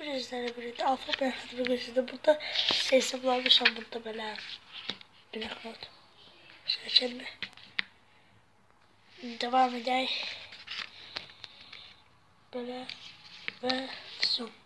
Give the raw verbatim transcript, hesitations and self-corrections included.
sizlerle birlikte alfa benefit bir gözüydü. Burada hesaplarmışam burada böyle. Bir dakika oldu. Şimdi devam edelim. Böyle ve zoom.